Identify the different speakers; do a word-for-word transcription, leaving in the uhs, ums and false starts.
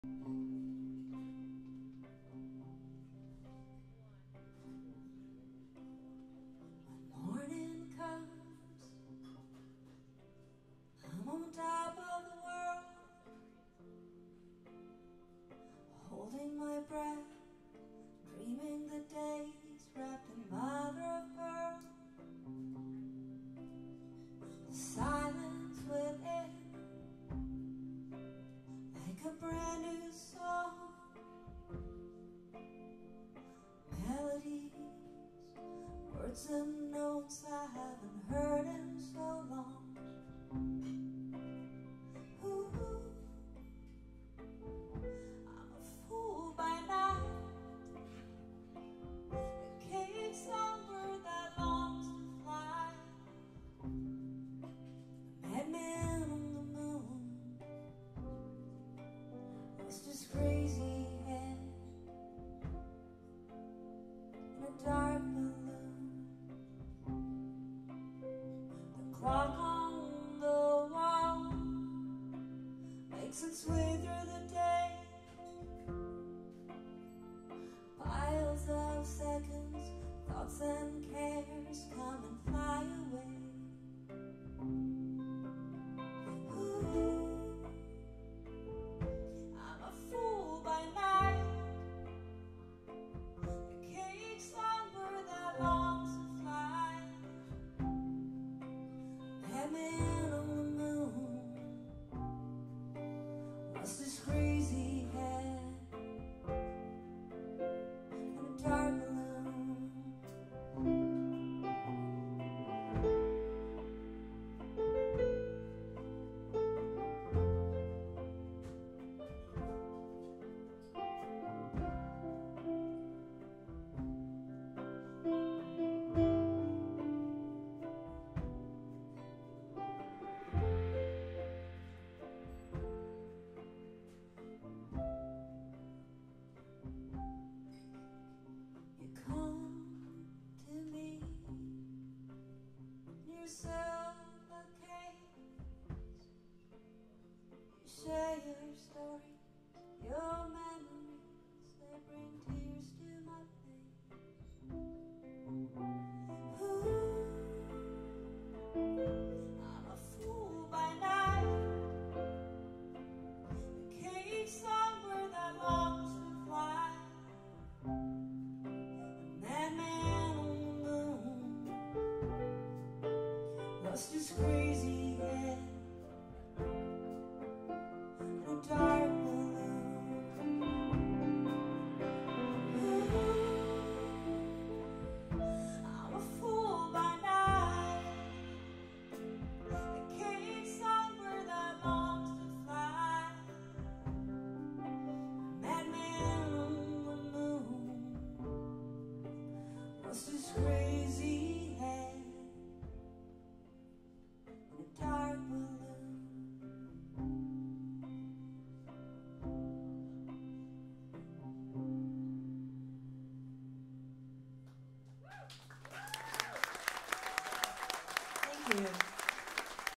Speaker 1: Morning comes, I'm on top of the world, holding my breath, dreaming the days wrapped in mother of pearl. The silence within, like a brand new song, melodies, words and notes I haven't heard in so long. Ooh, I'm a fool by night, a caged songbird that longs to fly, a madman on the moon, lost his crazy head in a dark balloon. Clock on the wall makes its way through the day. Piles of seconds, thoughts and cares come and fly away. Ooh, I'm a fool by night, a caged songbird that longs to fly, man on the moon, lost his crazy head in a dark balloon. You share your story, your memories, they bring tears to my face. Ooh, I'm a fool by night, a caged songbird that longs to fly, a madman on the moon, lost his crazy head in a dark balloon. Ooh, I'm a fool by night, a caged songbird that longs to fly, a madman on the moon, lost his crazy